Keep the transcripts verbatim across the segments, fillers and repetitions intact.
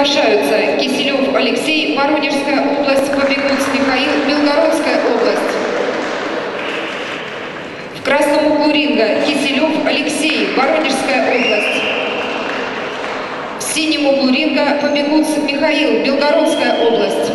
Приглашаются Киселев Алексей, Воронежская область, Побегунц Михаил, Белгородская область. В красном углу ринга Киселев Алексей, Воронежская область. В синем углу ринга Побегунц Михаил, Белгородская область.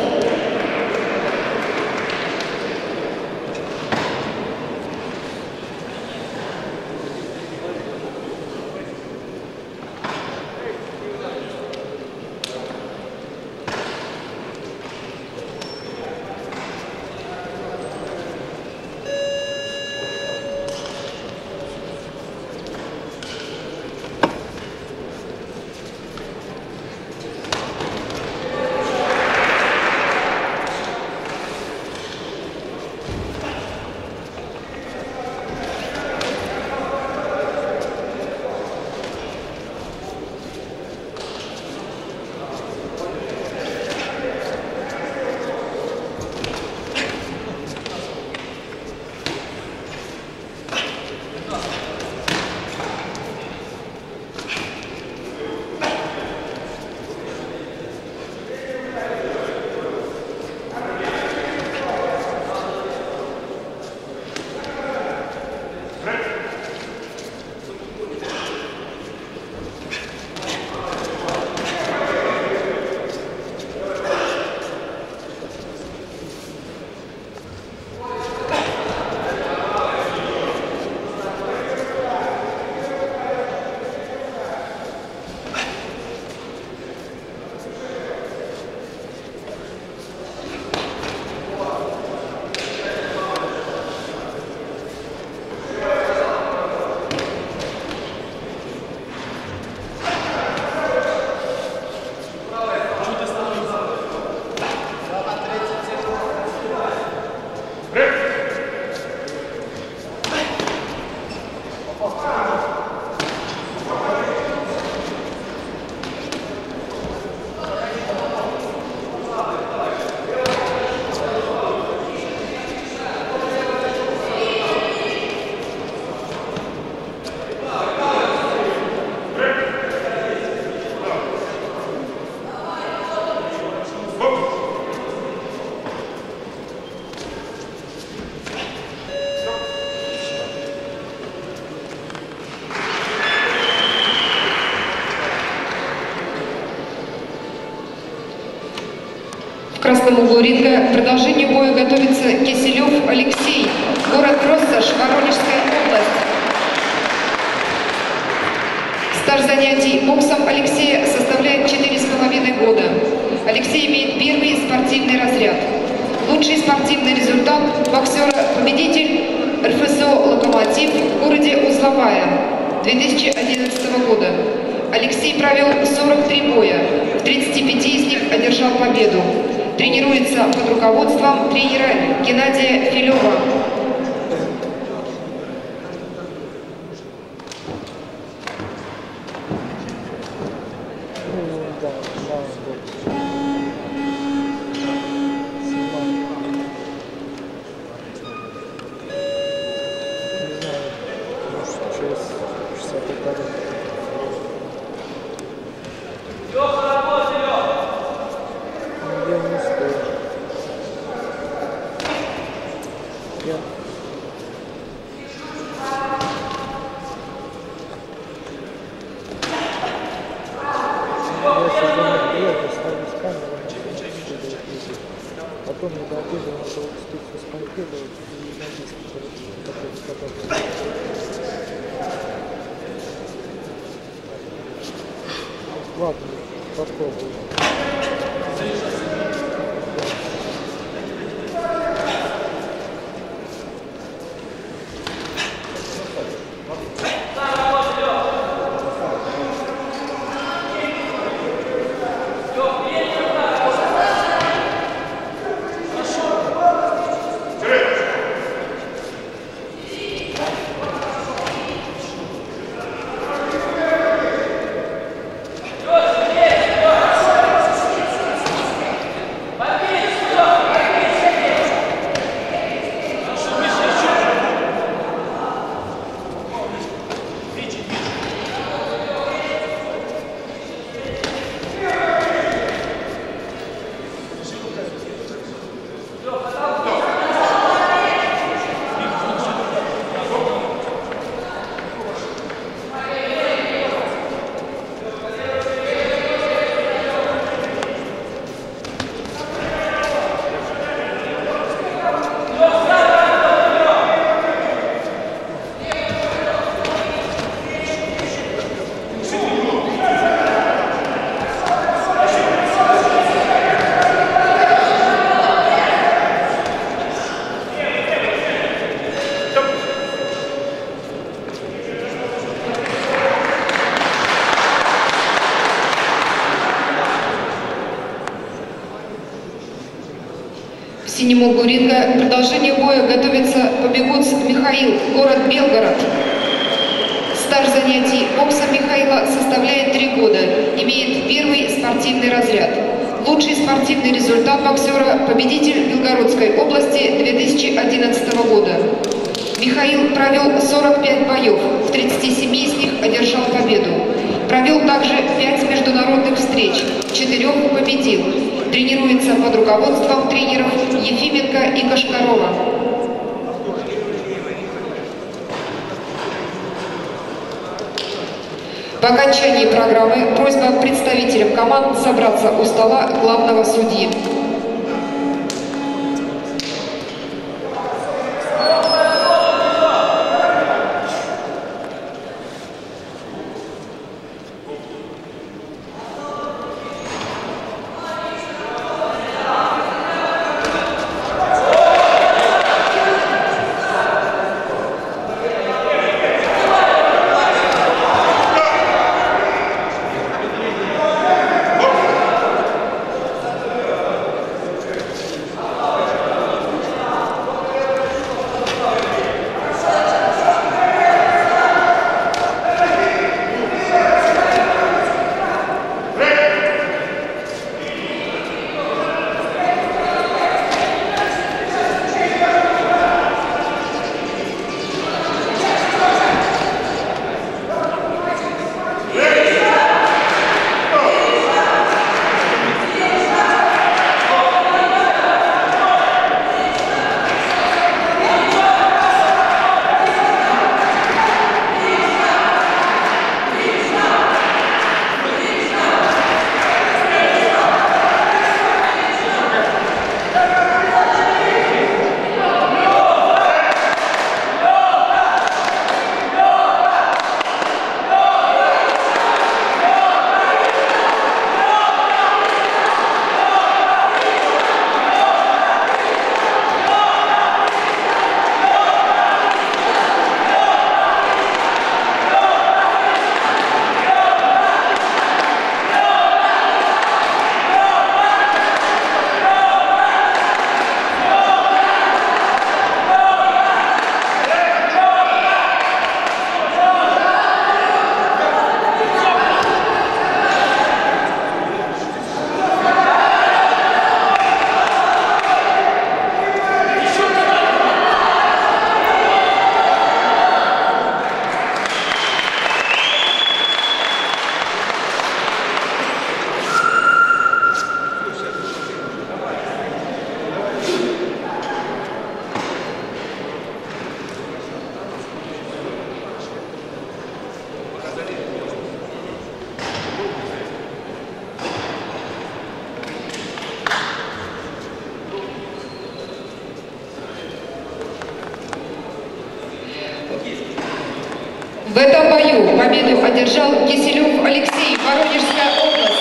В красном углу ринга к продолжению боя готовится Киселев Алексей, город Россошь, Воронежская область. Стаж занятий боксом Алексея составляет четыре с половиной года. Алексей имеет первый спортивный разряд. Лучший спортивный результат боксера – победитель эр эф эс о «Локомотив» в городе Узловая две тысячи одиннадцатого года. Алексей провел сорок три боя, в тридцати пяти из них одержал победу. Тренируется под руководством тренера Геннадия Филева. Потом не дообедал, надо спицу спонтировать и на диск, который ладно, попробуем. В синем углу ринга продолжение боя готовится побегунец Михаил, город Белгород. Стаж занятий боксом Михаила составляет три года, имеет первый спортивный разряд. Лучший спортивный результат боксера – победитель Белгородской области две тысячи одиннадцатого года. Михаил провел сорок пять боев, в тридцати семи из них одержал победу. Провел также пять международных встреч, четырех победил. Тренируется под руководством тренеров Ефименко и Кашкарова. По окончании программы просьба представителям команд собраться у стола главного судьи. В этом бою победу одержал Киселев Алексей, Воронежская область.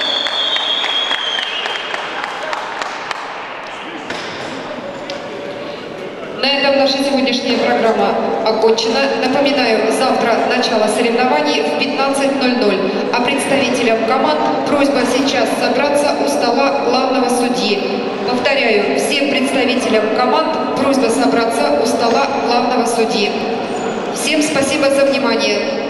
На этом наша сегодняшняя программа окончена. Напоминаю, завтра начало соревнований в пятнадцать ноль ноль. А представителям команд просьба сейчас собраться у стола главного судьи. Повторяю, всем представителям команд просьба собраться у стола главного судьи. Всем спасибо за внимание.